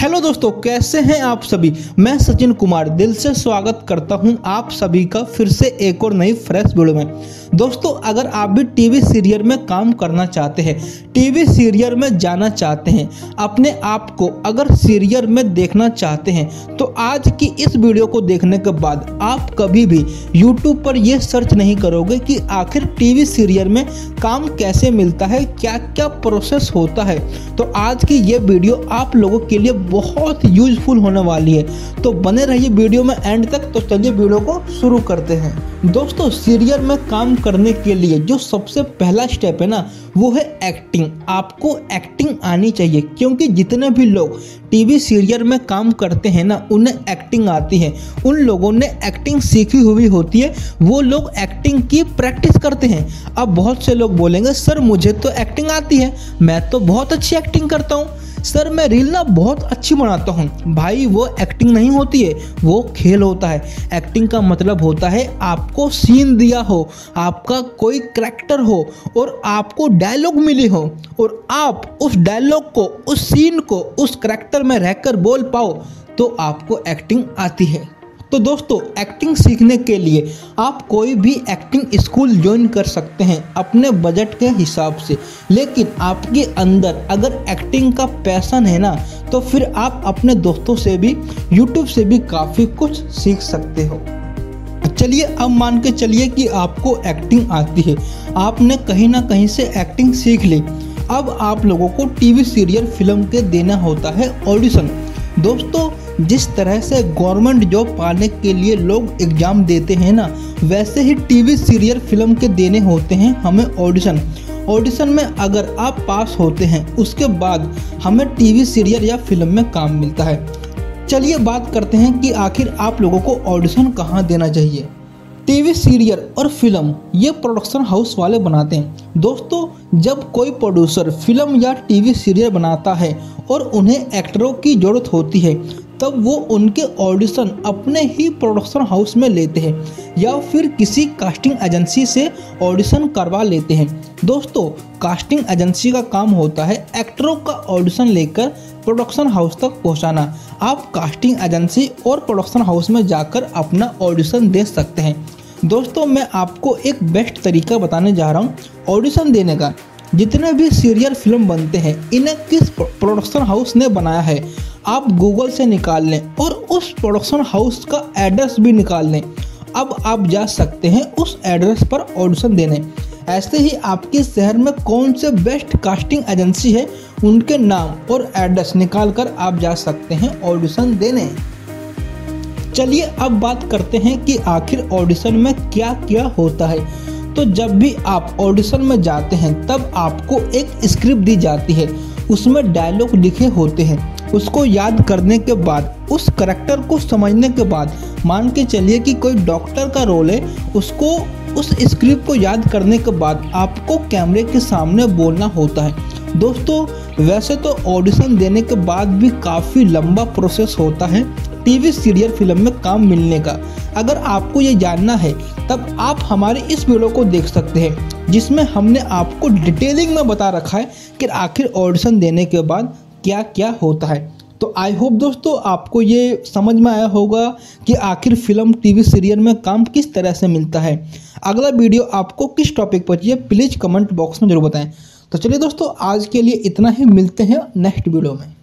Hello दोस्तों, कैसे हैं आप सभी। मैं सचिन कुमार दिल से स्वागत करता हूं आप सभी का फिर से एक और नई फ्रेश वीडियो में। दोस्तों, अगर आप भी टीवी सीरियल में काम करना चाहते हैं, टीवी सीरियल में जाना चाहते हैं, अपने आप को अगर सीरियल में देखना चाहते हैं, तो आज की इस वीडियो को देखने के बाद आप कभी भी YouTube पर यह सर्च नहीं करोगे कि आखिर टीवी सीरियल में काम कैसे मिलता है, क्या क्या प्रोसेस होता है। तो आज की ये वीडियो आप लोगों के लिए बहुत यूजफुल होने वाली है, तो बने रहिए वीडियो में एंड तक। तो चलिए वीडियो को शुरू करते हैं। दोस्तों, सीरियल में काम करने के लिए जो सबसे पहला स्टेप है ना, वो है एक्टिंग। आपको एक्टिंग आनी चाहिए, क्योंकि जितने भी लोग टीवी सीरियल में काम करते हैं ना, उन्हें एक्टिंग आती है। उन लोगों ने एक्टिंग सीखी हुई होती है, वो लोग एक्टिंग की प्रैक्टिस करते हैं। अब बहुत से लोग बोलेंगे, सर मुझे तो एक्टिंग आती है, मैं तो बहुत अच्छी एक्टिंग करता हूँ, सर मैं रील ना बहुत अच्छी बनाता हूँ। भाई, वो एक्टिंग नहीं होती है, वो खेल होता है। एक्टिंग का मतलब होता है आपको सीन दिया हो, आपका कोई करैक्टर हो और आपको डायलॉग मिली हो, और आप उस डायलॉग को, उस सीन को उस करैक्टर में रहकर बोल पाओ, तो आपको एक्टिंग आती है। तो दोस्तों, एक्टिंग सीखने के लिए आप कोई भी एक्टिंग स्कूल ज्वाइन कर सकते हैं अपने बजट के हिसाब से। लेकिन आपके अंदर अगर एक्टिंग का पैशन है ना, तो फिर आप अपने दोस्तों से भी, YouTube से भी काफ़ी कुछ सीख सकते हो। चलिए, अब मान के चलिए कि आपको एक्टिंग आती है, आपने कहीं ना कहीं से एक्टिंग सीख ली। अब आप लोगों को टीवी सीरियल फिल्म के देना होता है ऑडिशन। दोस्तों, जिस तरह से गवर्नमेंट जॉब पाने के लिए लोग एग्ज़ाम देते हैं ना, वैसे ही टीवी सीरियल फिल्म के देने होते हैं हमें ऑडिशन। ऑडिशन में अगर आप पास होते हैं, उसके बाद हमें टीवी सीरियल या फिल्म में काम मिलता है। चलिए बात करते हैं कि आखिर आप लोगों को ऑडिशन कहाँ देना चाहिए। टीवी सीरियल और फिल्म ये प्रोडक्शन हाउस वाले बनाते हैं। दोस्तों, जब कोई प्रोड्यूसर फिल्म या टीवी सीरियल बनाता है और उन्हें एक्टरों की ज़रूरत होती है, तब वो उनके ऑडिशन अपने ही प्रोडक्शन हाउस में लेते हैं या फिर किसी कास्टिंग एजेंसी से ऑडिशन करवा लेते हैं। दोस्तों, कास्टिंग एजेंसी का काम होता है एक्टरों का ऑडिशन लेकर प्रोडक्शन हाउस तक पहुंचाना। आप कास्टिंग एजेंसी और प्रोडक्शन हाउस में जाकर अपना ऑडिशन दे सकते हैं। दोस्तों, मैं आपको एक बेस्ट तरीका बताने जा रहा हूं ऑडिशन देने का। जितने भी सीरियल फिल्म बनते हैं, इन्हें किस प्रोडक्शन हाउस ने बनाया है, आप गूगल से निकाल लें और उस प्रोडक्शन हाउस का एड्रेस भी निकाल लें। अब आप जा सकते हैं उस एड्रेस पर ऑडिशन देने। ऐसे ही आपके शहर में कौन से बेस्ट कास्टिंग एजेंसी है, उनके नाम और एड्रेस निकाल कर आप जा सकते हैं ऑडिशन देने। चलिए अब बात करते हैं कि आखिर ऑडिशन में क्या क्या होता है। तो जब भी आप ऑडिशन में जाते हैं, तब आपको एक स्क्रिप्ट दी जाती है, उसमें डायलॉग लिखे होते हैं। उसको याद करने के बाद, उस करैक्टर को समझने के बाद, मान के चलिए कि कोई डॉक्टर का रोल है, उसको उस स्क्रिप्ट को याद करने के बाद आपको कैमरे के सामने बोलना होता है। दोस्तों, वैसे तो ऑडिशन देने के बाद भी काफ़ी लंबा प्रोसेस होता है टीवी सीरियल फिल्म में काम मिलने का। अगर आपको ये जानना है, तब आप हमारे इस वीडियो को देख सकते हैं, जिसमें हमने आपको डिटेलिंग में बता रखा है कि आखिर ऑडिशन देने के बाद क्या क्या होता है। तो आई होप दोस्तों, आपको ये समझ में आया होगा कि आखिर फिल्म टीवी सीरियल में काम किस तरह से मिलता है। अगला वीडियो आपको किस टॉपिक पर चाहिए, प्लीज़ कमेंट बॉक्स में जरूर बताएं। तो चलिए दोस्तों, आज के लिए इतना ही, मिलते हैं नेक्स्ट वीडियो में।